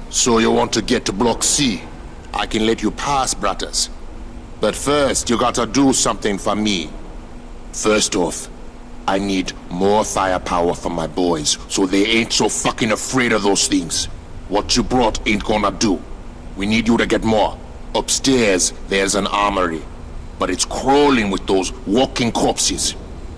So you want to get to Block C? I can let you pass, brothers. But first, you gotta do something for me. First off, I need more firepower for my boys, so they ain't so fucking afraid of those things. What you brought ain't gonna do. We need you to get more. Upstairs, there's an armory, but it's crawling with those walking corpses.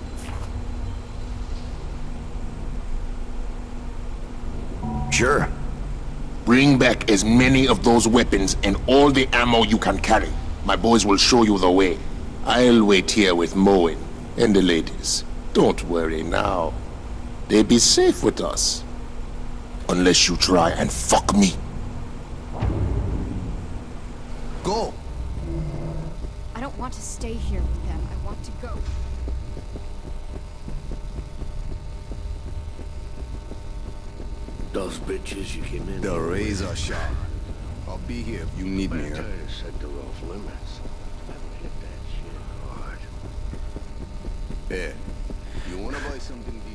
Sure. Bring back as many of those weapons and all the ammo you can carry. My boys will show you the way. I'll wait here with Moen and the ladies. Don't worry now. They'll be safe with us. Unless you try and fuck me. Go! I don't want to stay here with them. I want to go. Those bitches you came in. The razor sharp. I'll be here if you need me here. Said they're off limits. I would hit that shit hard. Hey, you wanna buy something decent?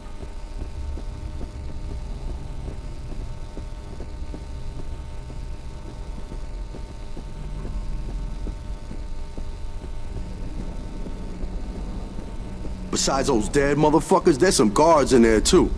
Besides those dead motherfuckers, there's some guards in there too.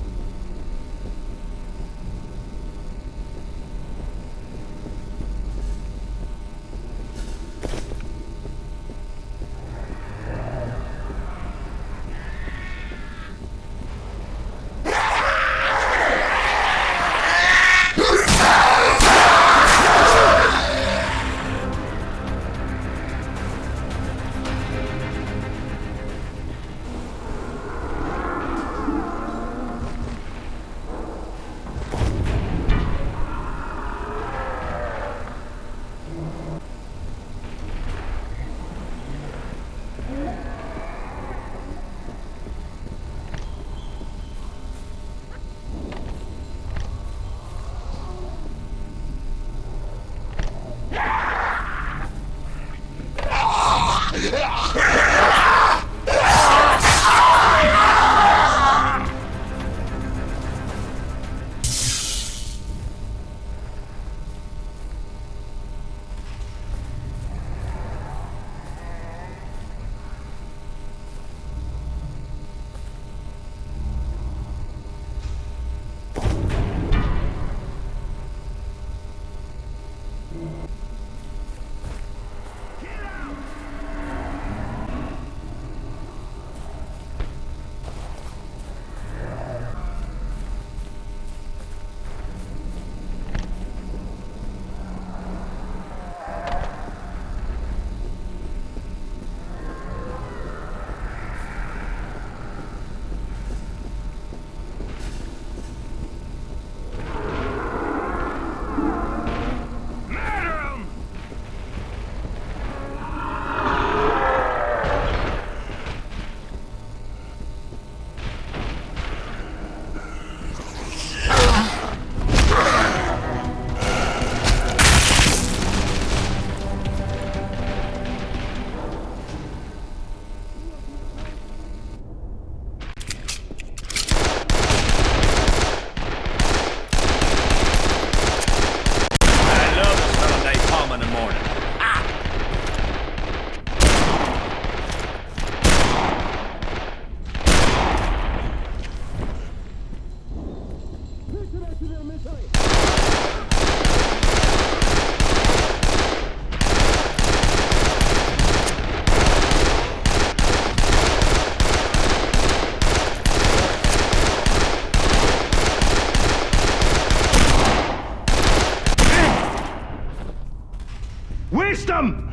Wisdom!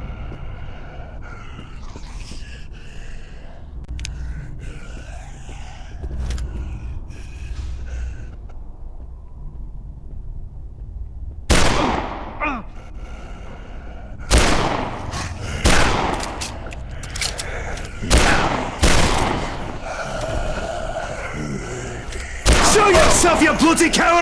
Show yourself, you bloody coward!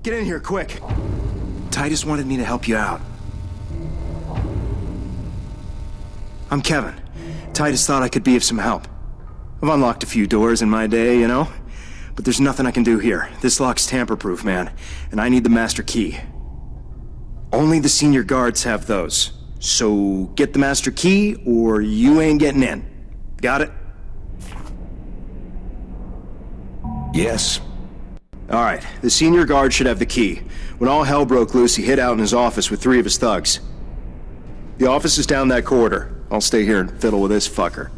Get in here, quick. Titus wanted me to help you out. I'm Kevin. Titus thought I could be of some help. I've unlocked a few doors in my day, you know? But there's nothing I can do here. This lock's tamper-proof, man. And I need the master key. Only the senior guards have those. So get the master key, or you ain't getting in. Got it? Yes. All right, the senior guard should have the key. When all hell broke loose, he hid out in his office with 3 of his thugs. The office is down that corridor. I'll stay here and fiddle with this fucker.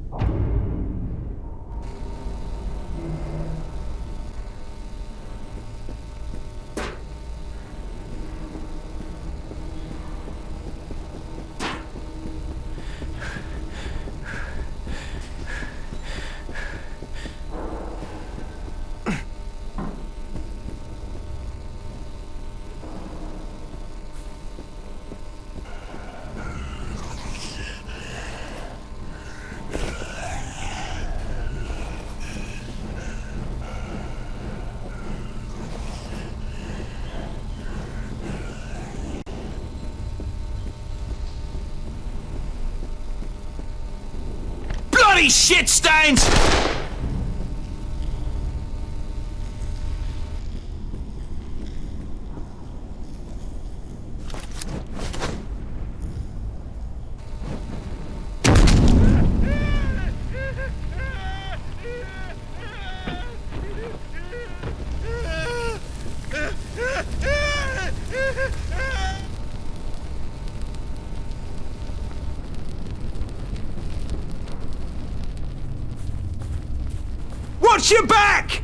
Bloody shit stains! Watch your back!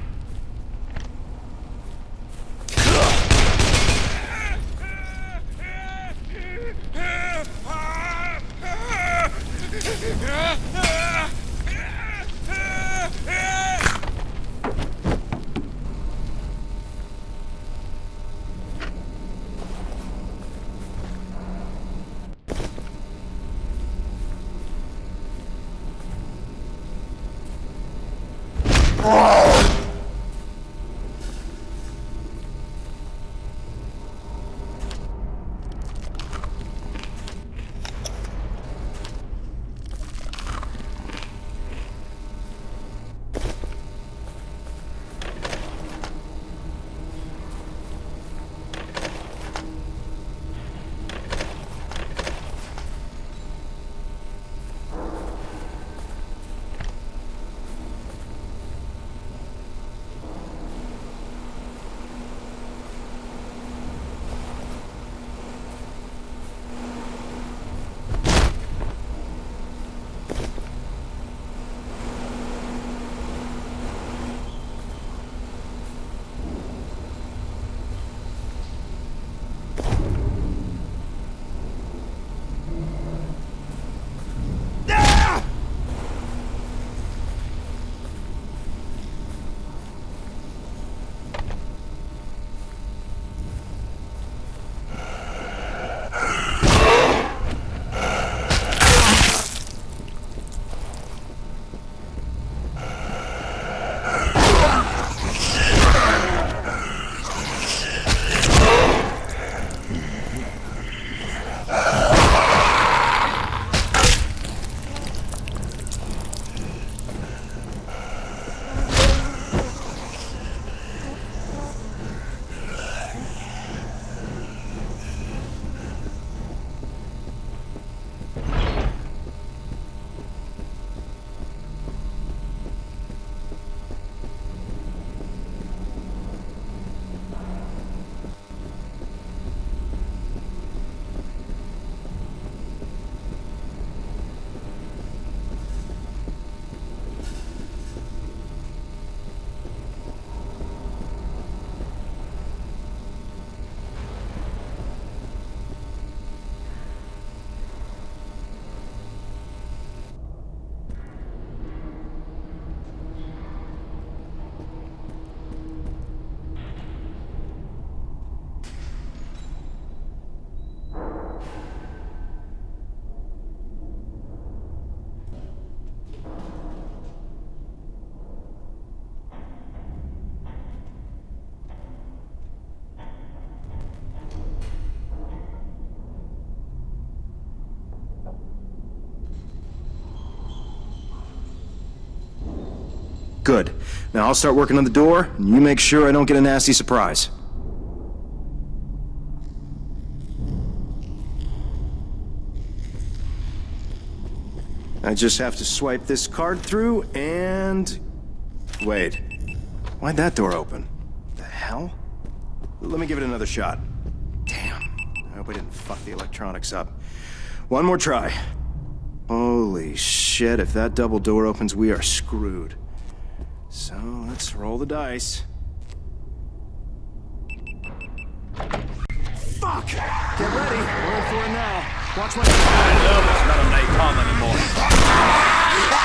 Good. Now I'll start working on the door, and you make sure I don't get a nasty surprise. I just have to swipe this card through and... Wait. Why'd that door open? The hell? Let me give it another shot. Damn. I hope I didn't fuck the electronics up. One more try. Holy shit, if that double door opens, we are screwed. So, let's roll the dice. Fuck! Get ready, we're in for it now. Watch my... It's not a napalm anymore.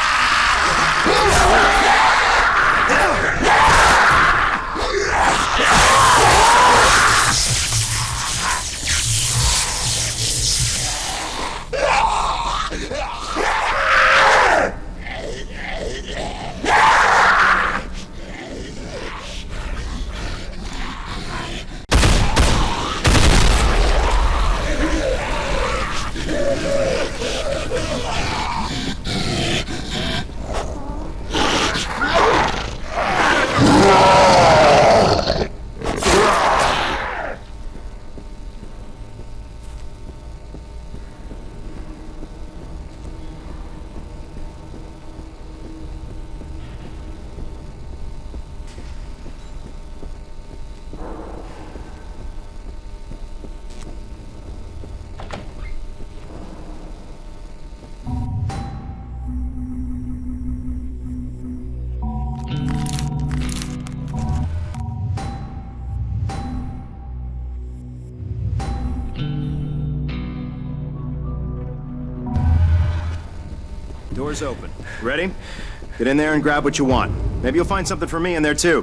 Door's open. Ready? Get in there and grab what you want. Maybe you'll find something for me in there, too.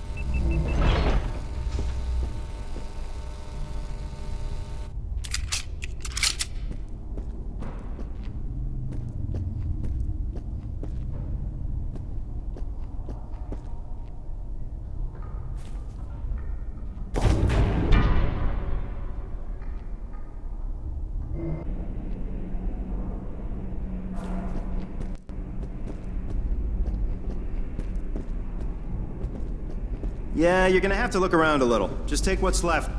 Yeah, you're gonna have to look around a little. Just take what's left.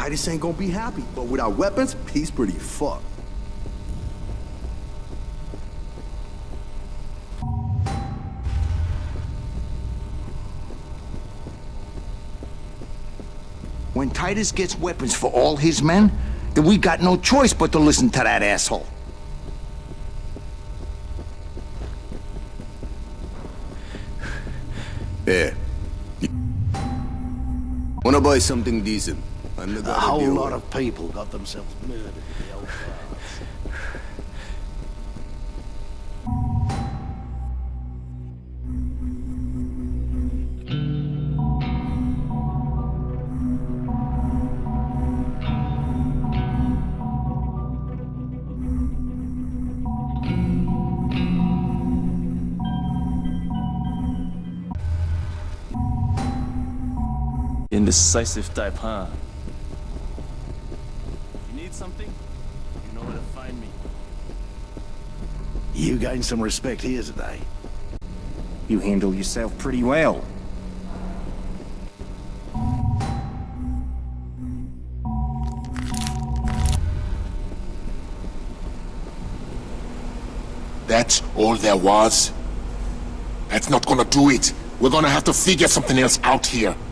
Titus ain't gonna be happy, but without weapons, he's pretty fucked. When Titus gets weapons for all his men, then we got no choice but to listen to that asshole. Yeah. Wanna buy something decent? A whole lot of people got themselves murdered in the old bars. Indecisive type, huh? You need something? You know where to find me. You gained some respect here today. You handle yourself pretty well. That's all there was? That's not gonna do it. We're gonna have to figure something else out here.